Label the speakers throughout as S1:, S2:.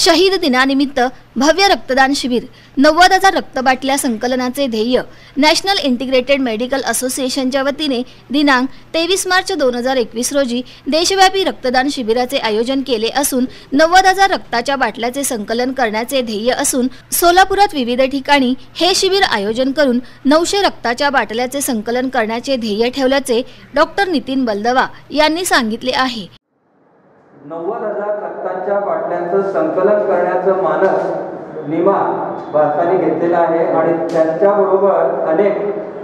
S1: शहीद दिनानिमित्त भव्य रक्तदान शिबिर 90,000 रक्तबाटल्या संकलनाचे ध्येय नॅशनल इंटिग्रेटेड मेडिकल असोसिएशनच्या वतीने दिनांक 23 मार्च 2021 रोजी देशव्यापी रक्तदान शिबिराचे आयोजन केले असून 90,000 रक्ताच्या बाटल्याचे संकलन करण्याचे ध्येय असून सोलापुरात विविध ठिकाणी हे शिबिर आयोजन करून 900 रक्ताच्या बाटल्याचे संकलन करण्याचे ध्येय ठेवल्याचे डॉक्टर नितीन बलदवा यांनी सांगितले आहे।
S2: 90,000 रक्ताच्या बाटल्यांचं संकलन करण्याचं मानस निमा भारताने घेतलेला आहे आणि त्यांच्याबरोबर अनेक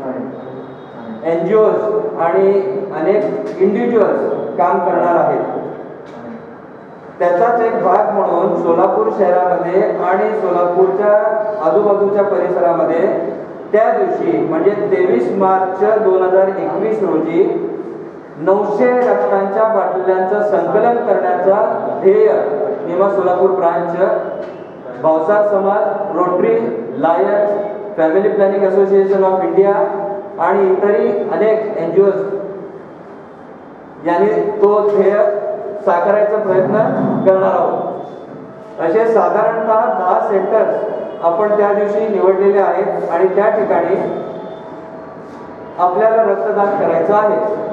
S2: NGOs आणि अनेक इंडिव्हिज्युअल्स काम करणार आहेत। त्याचाच एक भाग म्हणून सोलापूर शहरामध्ये आणि सोलापूरच्या आजूबाजूच्या परिसरामध्ये त्या दिवशी म्हणजे 23 मार्च 2021 रोजी 900 रक्तांच्या बाटल्यांचं संकलन करण्याचा ध्येय Nima Solapur branch, Bhavsar Samaj, Rotary, Lions, family planning association of India आणि इतरही अनेक NGOs यांनी तो ध्येय साकारायचा प्रयत्न करणार आहोत। असे साधारणतः 10 सेंटर्स आपण त्या दिवशी निवडलेले आहेत आणि त्या ठिकाणी आपल्याला रक्तदान करायचं आहे।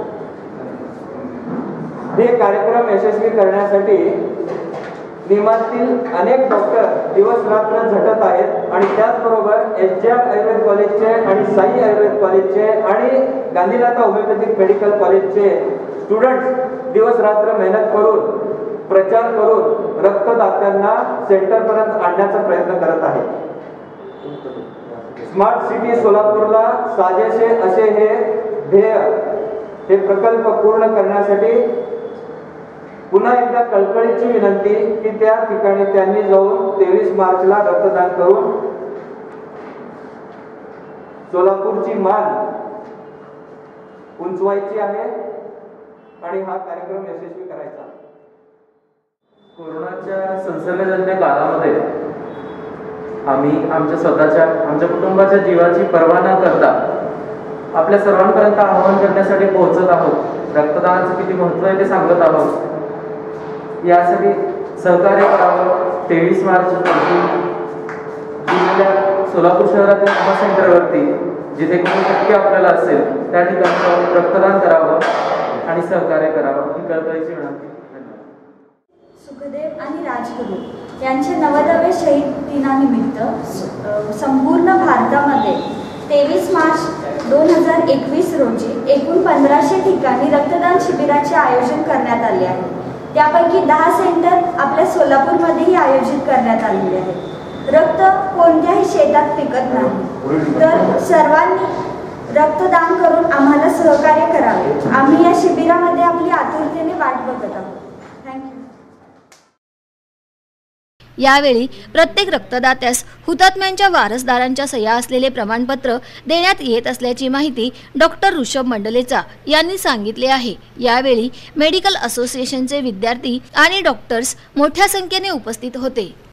S2: हे कार्यक्रम यशस्वी करण्यासाठी निमातील अनेक डॉक्टर दिवस रात्र झटत आहेत आणि त्याचबरोबर SJR आयुर्वेद कॉलेजचे आणि साई आयुर्वेद कॉलेजचे आणि गांधीनाथा होमिओपॅथिक मेडिकल कॉलेजचे स्टुडंट्स दिवस रात्र मेहनत करून प्रचार करून रक्तदात्यांना सेंटरपर्यंत आणण्याचा प्रयत्न करत आहेत। स्मार्ट सिटी सोलापूरला साजेसे असे हे ध्येय हे प्रकल्प पूर्ण करण्यासाठी पुन्हा एकदा कळकळीची विनंती की त्या ठिकाणी त्यांनी जाऊन 23 मार्चला रक्तदान करून सोलापूरची मान उंचवायची आहे आणि हा कार्यक्रम यशस्वी करायचा।
S3: कोरोनाच्या संसर्गजन्य काळामध्ये आम्ही आमच्या कुटुंबाच्या जीवाची पर्वा न करता आपल्या सर्वांपर्यंत आवाहन करण्यासाठी पोहोचत आहोत। रक्तदानाचं किती महत्त्व आहे ते सांगत आहोत। यासाठी सहकार्य करावं। 23 मार्च रोजी जिल्ह्यात सोलापूर शहरातील सहा सेंटरवरती जिथे कोणी शक्य आपल्याला असेल त्या ठिकाणी रक्तदान करावं आणि सहकार्य करावं ही कळकळीची विनंती।
S4: सुखदेव आणि राजगुरू यांच्या 90व्या शहीद दिनानिमित्त संपूर्ण भारतामध्ये 23 मार्च 2021 रोजी एकूण 1500 ठिकाणी रक्तदान शिबिराचे आयोजन करण्यात आले आहे। त्यापैकी 10 सेंटर आपल्या सोलापूरमध्येही आयोजित करण्यात आलेले आहेत। रक्त कोणत्याही शेतात पिकत नाही, तर सर्वांनी रक्तदान करून आम्हाला सहकार्य करावे। आम्ही या शिबिरामध्ये आपली आतुरतेने वाट बघत आहोत। थँक्यू।
S1: यावेळी प्रत्येक रक्तदात्यास हुतात्म्यांच्या वारसदारांच्या सह्या असलेले प्रमाणपत्र देण्यात येत असल्याची माहिती डॉक्टर ऋषभ मंडलेचा यांनी सांगितले आहे। यावेळी मेडिकल असोसिएशनचे विद्यार्थी आणि डॉक्टर्स मोठ्या संख्येने उपस्थित होते।